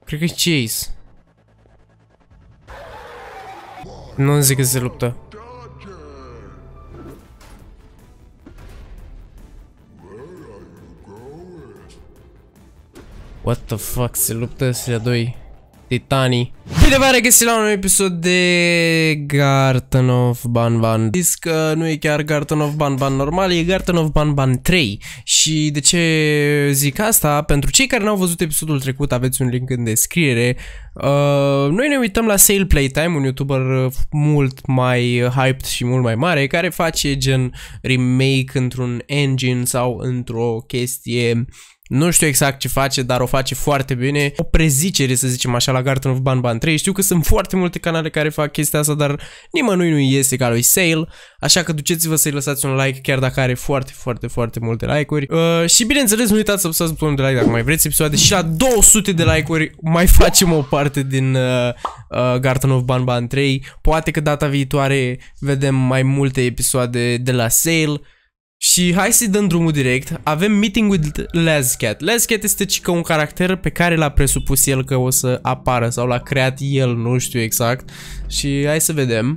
Cred că e Chase. Nu zic că se luptă. What the fuck, se luptă astea doi titanii. Bine v-am regăsit la un episod de Garten of Banban. Zis că nu e chiar Garten of Banban normal, e Garten of Banban 3. Și de ce zic asta? Pentru cei care n-au văzut episodul trecut, aveți un link în descriere. Noi ne uităm la Sale Playtime, un youtuber mult mai hyped și mult mai mare, care face gen remake într-un engine sau într-o chestie. Nu știu exact ce face, dar o face foarte bine. O prezicere, să zicem așa, la Garten of Banban 3. Știu că sunt foarte multe canale care fac chestia asta, dar nimănui nu iese ca lui Sale. Așa că duceți-vă să-i lăsați un like, chiar dacă are foarte multe like-uri. Și bineînțeles, nu uitați să apăsați butonul de like dacă mai vreți episoade. Și la 200 de like-uri mai facem o parte din Garten of Banban 3. Poate că data viitoare vedem mai multe episoade de la Sale. Și hai să-i dăm drumul direct. Avem meeting with Lazcat. Lazcat este cică un caracter pe care l-a presupus el că o să apară sau l-a creat el, nu știu exact. Și hai să vedem.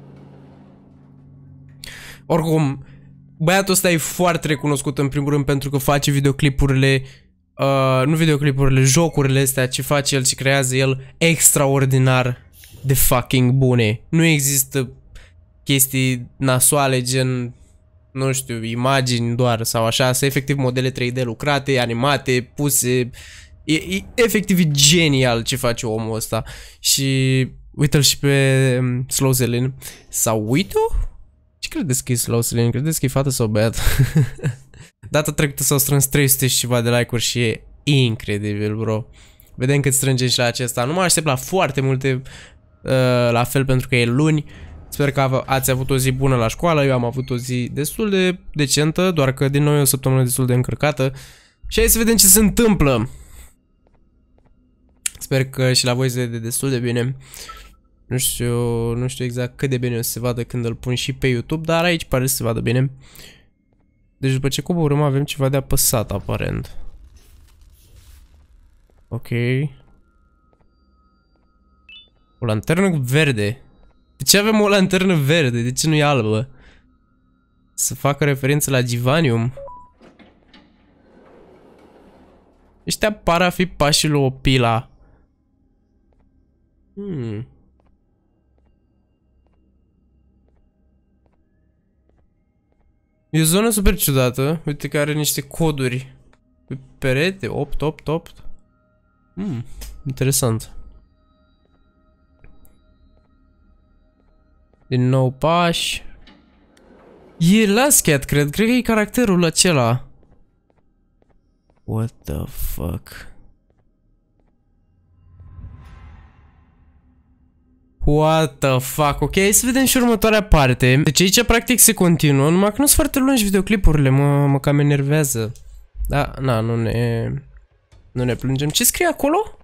Oricum, băiatul ăsta e foarte recunoscut în primul rând pentru că face videoclipurile, nu videoclipurile, jocurile astea ce face el, ce creează el, extraordinar de fucking bune. Nu există chestii nasoale gen, nu știu, imagini doar sau așa, să efectiv modele 3D lucrate, animate, puse. E efectiv genial ce face omul ăsta. Și uite-l și pe Slow Selene. Sau uite-o? Ce credeți că e Slow Selene? Credeți că e fată sau băiat? Data trecută s-au strâns 300 și ceva de like-uri și e incredibil, bro. Vedem cât strângem și la acesta. Nu mă aștept la foarte multe la fel pentru că e luni. Sper că ați avut o zi bună la școală, eu am avut o zi destul de decentă, doar că din nou e o săptămână destul de încărcată. Și hai să vedem ce se întâmplă. Sper că și la voi se vede destul de bine. Nu știu exact cât de bine o să se vadă când îl pun și pe YouTube, dar aici pare să se vadă bine. Deci după ce coborâm avem ceva de apăsat aparent. Ok. O lanternă verde. De ce avem o lanternă verde? De ce nu e albă? Să facă referință la Givanium. Ăștia par a fi pașii lui Opila. E o zonă super ciudată. Uite că are niște coduri pe perete. 8. Interesant. Din nou pași. E Lazcat, cred că e caracterul acela. What the fuck? What the fuck? Ok, hai să vedem și următoarea parte. Deci aici practic se continuă, numai că nu sunt foarte lungi videoclipurile, mă cam enervează. Da, na, nu ne plângem. Ce scrie acolo?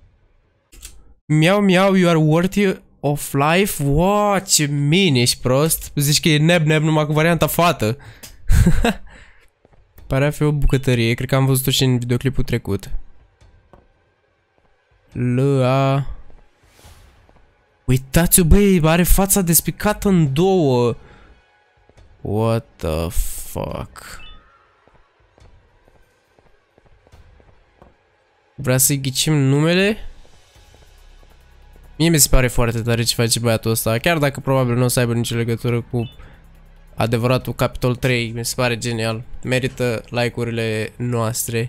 Miau, you are worthy of life? Wow, ce mine, ești prost. Zici că e neb numai cu varianta fată. Pare a fi o bucătărie. Cred că am văzut-o și în videoclipul trecut. Uitați-o, băi, are fața despicată în două. What the fuck? Vrea să-i ghicim numele? Mie mi se pare foarte tare ce face băiatul ăsta, chiar dacă probabil nu o să aibă nicio legătură cu adevăratul Capitol 3, mi se pare genial. Merită like-urile noastre.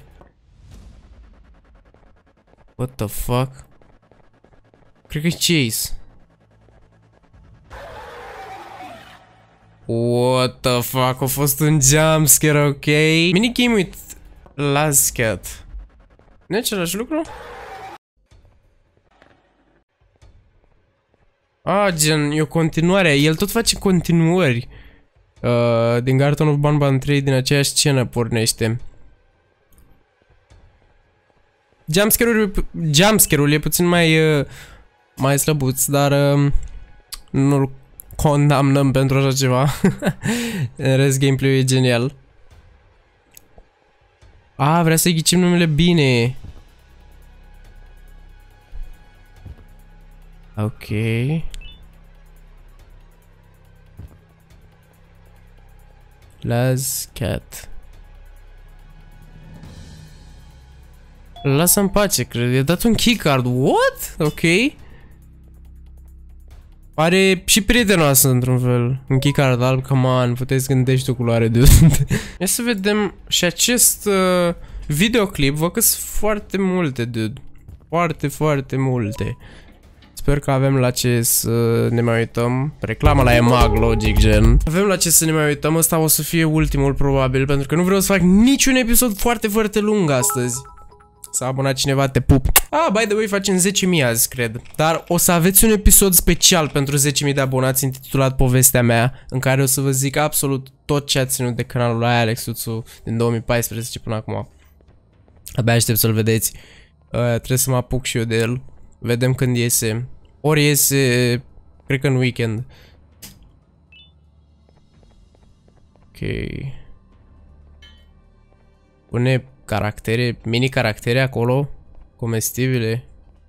What the fuck? Cred că e Chase. What the fuck? A fost un jumpscare, ok? Minigame with Lazcat. Nu e același lucru? Gen, e o continuare. El tot face continuări. Din Garten of Banban 3, din aceeași scenă pornește. Jumpscare-ul e puțin mai slăbuț, dar nu-l condamnăm pentru așa ceva. În rest, gameplay-ul e genial. Vrea să-i ghicim numele bine. Ok. Laz cat. Lasă-mi pace, cred. I-a dat un keycard. What? Ok. Pare și prietenoasă într-un fel. Un keycard alb, come on, puteți gândești o culoare de unde. Ia să vedem și acest videoclip. Văd că sunt foarte multe, dude. Foarte multe. Sper că avem la ce să ne mai uităm. Reclama la EMAG, logic, gen. Avem la ce să ne mai uităm. Ăsta o să fie ultimul, probabil, pentru că nu vreau să fac niciun episod foarte lung astăzi. S-a abonat cineva, te pup. Ah, by the way, facem 10.000 azi, cred. Dar o să aveți un episod special pentru 10.000 de abonați intitulat Povestea mea, în care o să vă zic absolut tot ce a ținut de canalul lui Alex Tuțu din 2014 până acum. Abia aștept să-l vedeți. Trebuie să mă apuc și eu de el. Vedem când iese. Ori iese, cred că în weekend. Ok. Pune caractere, mini caractere acolo, comestibile.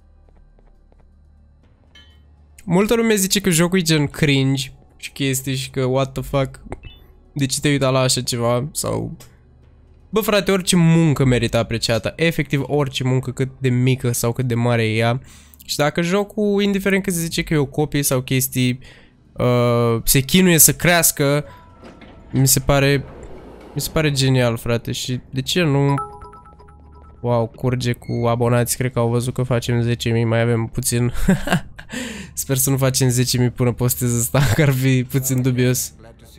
Multă lume zice că jocul e gen cringe și chestii și că what the fuck, de ce te uita la așa ceva sau... Bă frate, orice muncă merită apreciată, efectiv orice muncă, cât de mică sau cât de mare e ea. Și dacă jocul, indiferent că se zice că e o copie sau chestii, se chinuie să crească, mi se pare genial, frate. Și de ce nu... Wow, curge cu abonați, cred că au văzut că facem 10.000, mai avem puțin. Sper să nu facem 10.000 până postez asta, că ar fi puțin dubios.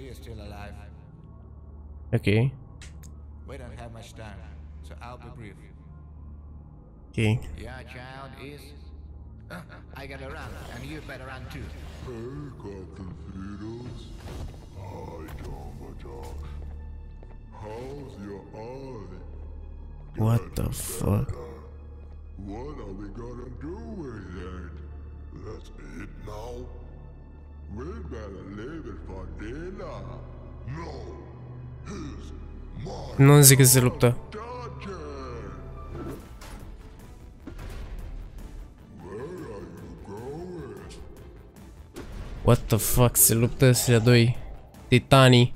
Ok. Ok. What the fuck? What are we gonna do with it? Let's eat now. We better leave it for dinner. No, he's my Nu zic că se luptă. daughter. Where are you going? What the fuck, se luptă ăștia doi titanii.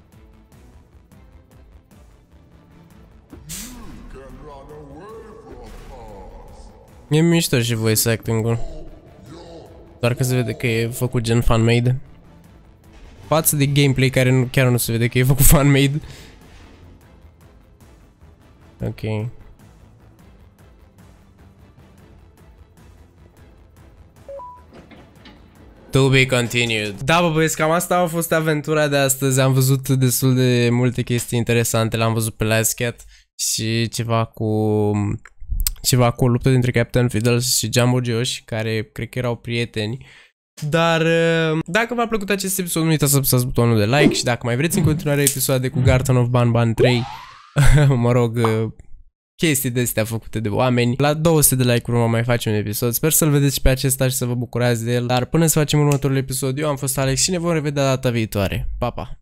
Can run away from us. E mișto și voice acting-ul. Doar că se vede că e făcut gen fan-made. Față de gameplay care chiar nu se vede că e făcut fan-made. Ok. To be continued. Da, bă, băieți, cam asta a fost aventura de astăzi. Am văzut destul de multe chestii interesante. L-am văzut pe Laz Cat și ceva cu o luptă dintre Captain Fiddles și Jumbo Josh, care cred că erau prieteni. Dar dacă v-a plăcut acest episod, nu uitați să apăsați butonul de like și dacă mai vreți în continuare episoade cu Garten of Banban 3, mă rog, chestii de astea făcute de oameni, la 200 de like-uri mă mai face un episod. Sper să-l vedeți și pe acesta și să vă bucurați de el. Dar până să facem următorul episod, eu am fost Alex și ne vom revedea data viitoare. Pa, pa!